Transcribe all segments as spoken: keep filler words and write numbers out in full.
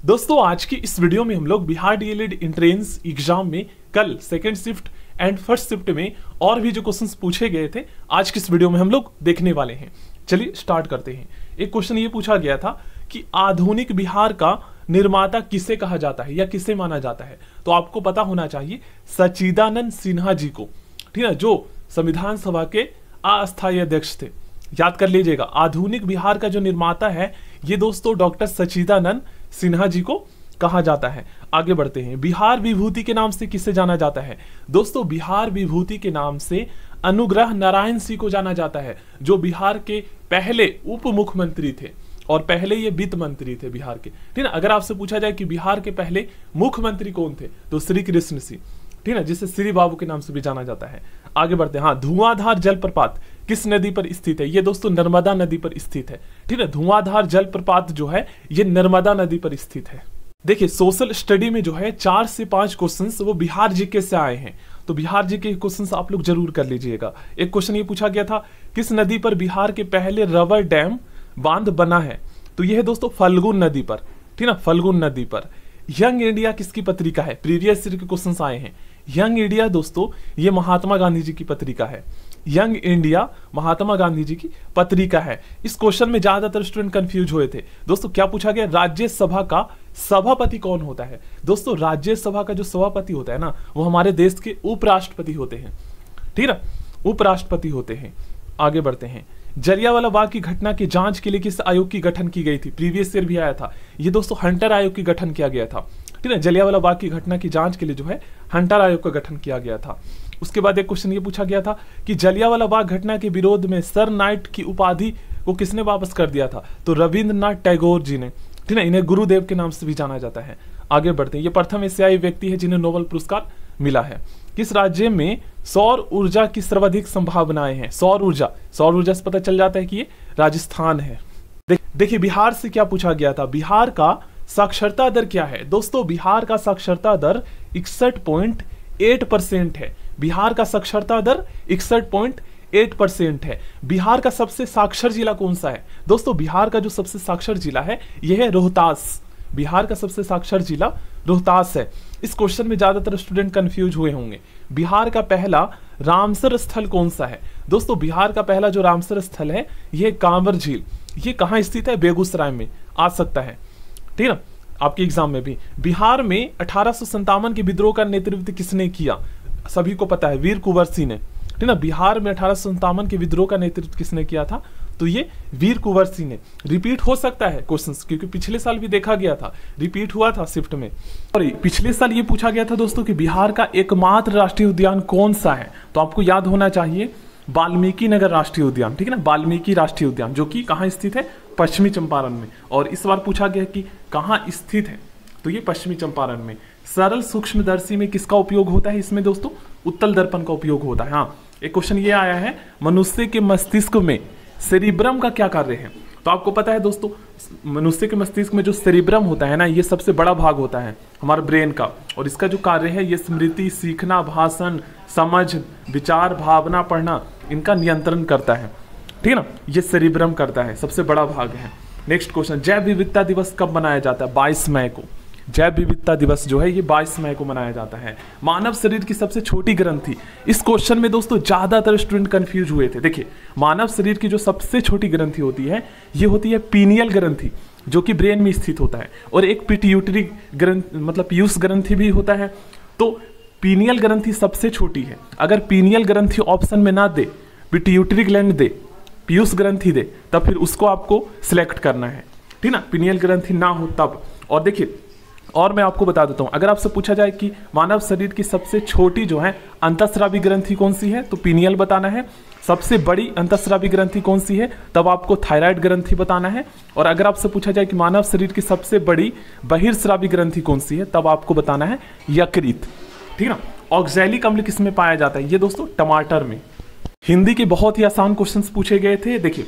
दोस्तों आज की इस वीडियो में हम लोग बिहार डीएलएड एंट्रेंस एग्जाम में कल second shift and first shift में और भी जो क्वेश्चंस पूछे गए थे आज की इस वीडियो में हम लोग देखने वाले हैं। चलिए स्टार्ट करते हैं। एक क्वेश्चन ये पूछा गया था कि आधुनिक बिहार का निर्माता किसे कहा जाता है या किसे माना जाता है। तो आपको पता होना चाहिए सच्चिदानंद सिन्हा जी को, ठीक है, जो संविधान सभा के अस्थायी अध्यक्ष थे। याद कर लीजिएगा, आधुनिक बिहार का जो निर्माता है ये दोस्तों डॉक्टर सच्चिदानंद सिन्हा जी को कहा जाता है। आगे बढ़ते हैं। बिहार विभूति के नाम से किसे जाना जाता है? दोस्तों बिहार विभूति के नाम से अनुग्रह नारायण सिंह को जाना जाता है, जो बिहार के पहले उप मुख्यमंत्री थे और पहले ये वित्त मंत्री थे बिहार के, ठीक है। अगर आपसे पूछा जाए कि बिहार के पहले मुख्यमंत्री कौन थे तो श्री कृष्ण सिंह, ठीक है, जिसे श्री बाबू के नाम से भी जाना जाता है। आगे बढ़ते हैं। हाँ, धुआंधार जलप्रपात किस नदी पर स्थित है? ये दोस्तों नर्मदा नदी पर स्थित है, ठीक है। धुआंधार जलप्रपात जो है ये नर्मदा नदी पर स्थित है। देखिए सोशल स्टडी में जो है चार से पांच क्वेश्चंस वो बिहार जीके से आए हैं, तो बिहार जीके के क्वेश्चंस आप लोग जरूर कर लीजिएगा। एक क्वेश्चन ये पूछा गया था किस नदी पर बिहार के पहले रबर डैम बांध बना है? तो यह है दोस्तों फल्गुन नदी पर, ठीक है, फल्गुन नदी पर। यंग इंडिया किसकी पत्रिका है? प्रीवियस ईयर के क्वेश्चंस आए हैं। यंग इंडिया दोस्तों ये महात्मा गांधी जी की पत्रिका है। यंग इंडिया महात्मा गांधी जी की पत्रिका है। इस क्वेश्चन में ज्यादातर स्टूडेंट कंफ्यूज हुए थे। दोस्तों क्या पूछा गया? राज्यसभा का सभापति कौन होता है? दोस्तों राज्यसभा का जो सभापति होता है ना वो हमारे देश के उपराष्ट्रपति होते हैं, ठीक है, उपराष्ट्रपति होते हैं। आगे बढ़ते हैं। जलियांवाला बाग की घटना की जांच के लिए किस आयोग की गठन की गई थी? प्रीवियस ईयर भी आया था। ये दोस्तों हंटर आयोग की गठन किया गया था, ठीक है। जलियांवाला बाग की घटना की जांच के लिए जो है हंटर आयोग का गठन किया गया था। उसके बाद एक क्वेश्चन ये पूछा गया था कि जलियांवाला बाग घटना के विरोध में सर नाइट की उपाधि को किसने वापस कर दिया था? तो रविंद्रनाथ टैगोर जी ने, ठीक है। इन्हें गुरुदेव के नाम से भी जाना जाता है। आगे बढ़ते हैं। ये प्रथम एशियाई व्यक्ति है जिन्हें नोबेल पुरस्कार मिला है। किस राज्य में सौर ऊर्जा की सर्वाधिक संभावनाएं हैं? सौर ऊर्जा, सौर ऊर्जा से पता चल जाता है कि ये राजस्थान है। देख, देखिए बिहार से क्या पूछा गया था? बिहार का साक्षरता दर क्या है? दोस्तों बिहार का साक्षरता दर इकसठ पॉइंट आठ परसेंट है। बिहार का साक्षरता दर इकसठ पॉइंट आठ परसेंट है। बिहार का सबसे साक्षर जिला कौन सा है? दोस्तों बिहार का जो सबसे साक्षर जिला है यह है रोहतास। बिहार का सबसे साक्षर जिला रोहतास है। इस क्वेश्चन में ज्यादातर स्टूडेंट कंफ्यूज हुए होंगे। बिहार का पहला रामसर स्थल कौन सा है? दोस्तों बिहार का पहला जो रामसर स्थल है यह कांवर झील। ये कहाँ स्थित है? बेगूसराय में आ सकता है, ठीक है, आपके एग्जाम में भी। बिहार में अठारह सौ संतावन के विद्रोह का नेतृत्व किसने किया? सभी को पता है, वीर कुंवर सिंह ने, ठीक है। बिहार में अठारह सौ संतावन के विद्रोह का नेतृत्व किसने किया था? तो ये वीर कुंवर सिंह ने। रिपीट हो सकता है क्वेश्चंस, क्योंकि पिछले साल भी देखा गया था, रिपीट हुआ था शिफ्ट में। और पिछले साल ये पूछा गया था दोस्तों कि बिहार का एकमात्र राष्ट्रीय उद्यान कौन सा है? तो आपको याद होना चाहिए वाल्मीकि नगर राष्ट्रीय उद्यान, ठीक है ना, वाल्मीकि राष्ट्रीय उद्यान, जो कि कहाँ स्थित है? पश्चिमी चंपारण में। और इस बार पूछा गया कि कहाँ स्थित है, तो ये पश्चिमी चंपारण में। सरल सूक्ष्मदर्शी में किसका उपयोग होता है? इसमें दोस्तों उत्तल दर्पण का उपयोग होता है। हाँ, एक क्वेश्चन ये आया है मनुष्य के मस्तिष्क में सेरिब्रम का क्या कार्य है? तो आपको पता है दोस्तों मनुष्य के मस्तिष्क में जो सेरिब्रम होता है ना ये सबसे बड़ा भाग होता है हमारे ब्रेन का, और इसका जो कार्य है ये स्मृति, सीखना, भाषण, समझ, विचार, भावना, पढ़ना, इनका नियंत्रण करता है, ठीक है ना। ये सेरिब्रम करता है, सबसे बड़ा भाग है। नेक्स्ट क्वेश्चन, जैव विविधता दिवस कब मनाया जाता है? बाईस मई को। जैव विविधता दिवस जो है ये बाईस मई को मनाया जाता है। मानव शरीर की सबसे छोटी ग्रंथि, इस क्वेश्चन में दोस्तों ज्यादातर स्टूडेंट कंफ्यूज हुए थे। देखिए मानव शरीर की जो सबसे छोटी ग्रंथि होती है ये होती है पीनियल ग्रंथि, जो कि ब्रेन में स्थित होता है, और एक पिट्यूटरी ग्रंथि मतलब पीयूष ग्रंथि भी होता है। तो पीनियल ग्रंथि सबसे छोटी है। अगर पीनियल ग्रंथि ऑप्शन में ना दे, पिट्यूटरी ग्लैंड दे, पीयूष ग्रंथि दे, तब फिर उसको आपको सिलेक्ट करना है, ठीक ना। पीनियल ग्रंथि ना हो तब। और देखिए और मैं आपको बता देता हूं, अगर आपसे पूछा जाए कि मानव शरीर की सबसे छोटी जो है अंतःस्रावी ग्रंथि कौन सी है, तो पीनियल बताना है। सबसे बड़ी अंतःस्रावी ग्रंथि कौन सी है, तब आपको थायराइड ग्रंथि बताना है। और अगर आपसे पूछा जाए कि मानव शरीर की सबसे बड़ी बहिर्स्रावी ग्रंथि कौन सी है, तब आपको बताना है यकृत, ठीक ना। ऑक्सैलिक अम्ल किस में पाया जाता है? ये दोस्तों टमाटर में। हिंदी के बहुत ही आसान क्वेश्चंस पूछे गए थे। देखिए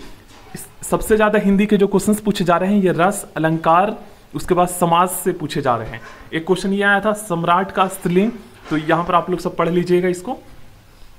सबसे ज्यादा हिंदी के जो क्वेश्चंस पूछे जा रहे हैं ये रस, अलंकार, उसके बाद समाज से पूछे जा रहे हैं। एक क्वेश्चन ये आया था सम्राट का स्त्रीलिंग, तो यहां पर आप लोग सब पढ़ लीजिएगा इसको।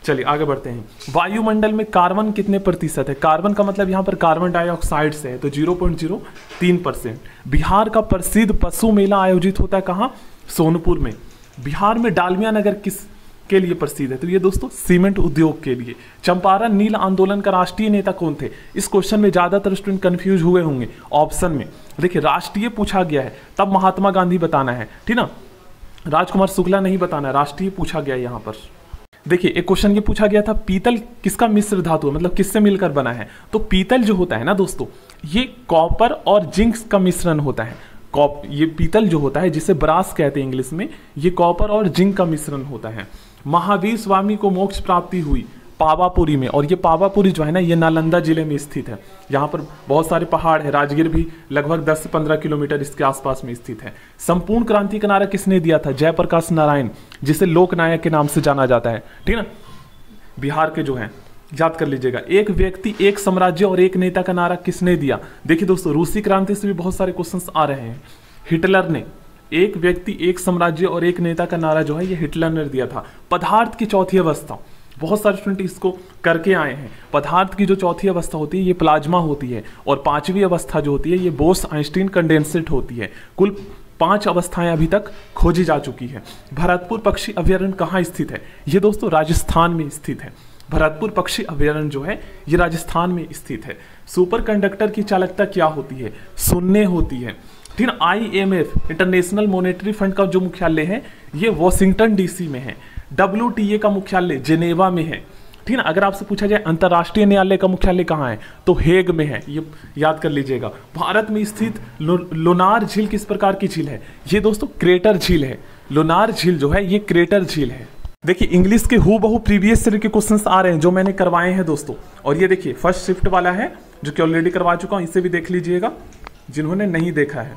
चलिए आगे बढ़ते हैं। वायुमंडल में कार्बन कितने प्रतिशत है? कार्बन का मतलब यहाँ पर कार्बन डाइऑक्साइड से है, तो जीरो पॉइंट जीरो तीन परसेंट। बिहार का प्रसिद्ध पशु मेला आयोजित होता है कहाँ? सोनपुर में। बिहार में डालमिया नगर किस के लिए प्रसिद्ध है? तो ये दोस्तों सीमेंट उद्योग के लिए। चंपारण नील आंदोलन का राष्ट्रीय नेता कौन थे? इस क्वेश्चन में ज्यादातर स्टूडेंट कंफ्यूज हुए होंगे ऑप्शन में। देखिए राष्ट्रीय पूछा गया है तब महात्मा गांधी बताना है, ठीक ना, राजकुमार शुक्ला नहीं बताना है, राष्ट्रीय पूछा गया है यहाँ पर। देखिए एक क्वेश्चन ये पूछा गया था, पीतल किसका मिश्र धातु है, मतलब किससे मिलकर बना है? तो पीतल जो होता है ना दोस्तों, ये कॉपर और जिंक का मिश्रण होता है। कॉप ये पीतल जो होता है जिसे ब्रास कहते हैं इंग्लिश में, ये कॉपर और जिंक का मिश्रण होता है। महावीर स्वामी को मोक्ष प्राप्ति हुई पावापुरी में, और ये पावापुरी जो है ना ये नालंदा जिले में स्थित है। यहाँ पर बहुत सारे पहाड़ है, राजगीर भी लगभग दस से पंद्रह किलोमीटर इसके आसपास में स्थित है। संपूर्ण क्रांति का नारा किसने दिया था? जयप्रकाश नारायण, जिसे लोकनायक के नाम से जाना जाता है, ठीक ना, बिहार के जो है, याद कर लीजिएगा। एक व्यक्ति एक साम्राज्य और एक नेता का नारा किसने दिया? देखिए दोस्तों रूसी क्रांति से भी बहुत सारे क्वेश्चंस आ रहे हैं। हिटलर ने। एक व्यक्ति एक साम्राज्य और एक नेता का नारा जो है ये हिटलर ने दिया था। पदार्थ की चौथी अवस्था, बहुत सारे स्टूडेंट इसको करके आए हैं। पदार्थ की जो चौथी अवस्था होती है ये प्लाज्मा होती है, और पांचवी अवस्था जो होती है ये बोस आइंस्टीन कंडेंसेट होती है। कुल पांच अवस्थाएं अभी तक खोजी जा चुकी है। भरतपुर पक्षी अभ्यारण्य कहाँ स्थित है? ये दोस्तों राजस्थान में स्थित है। भरतपुर पक्षी अभ्यारण्य जो है ये राजस्थान में स्थित है। सुपर कंडक्टर की चालकता क्या होती है? शून्य होती है, ठीक है। I M F International Monetary Fund का जो मुख्यालय है ये वॉशिंगटन डीसी में है। डब्ल्यू टी ए का मुख्यालय जेनेवा में है, ठीक है। अगर आपसे पूछा जाए अंतर्राष्ट्रीय न्यायालय का मुख्यालय कहाँ है, तो हेग में है, ये याद कर लीजिएगा। भारत में स्थित लो, लोनार झील किस प्रकार की झील है? ये दोस्तों क्रेटर झील है। लोनार झील जो है ये क्रेटर झील है। देखिए इंग्लिश के हु बहु प्रीवियस ईयर के क्वेश्चंस आ रहे हैं जो मैंने करवाए हैं दोस्तों, और ये देखिए फर्स्ट शिफ्ट वाला है जो कि ऑलरेडी करवा चुका हूं, इसे भी देख लीजिएगा जिन्होंने नहीं देखा है।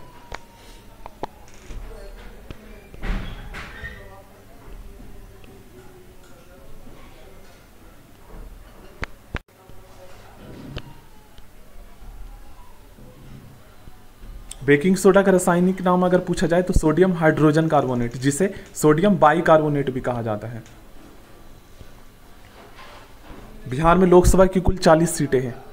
बेकिंग सोडा का रासायनिक नाम अगर पूछा जाए तो सोडियम हाइड्रोजन कार्बोनेट, जिसे सोडियम बाइकार्बोनेट भी कहा जाता है। बिहार में लोकसभा की कुल चालीस सीटें हैं।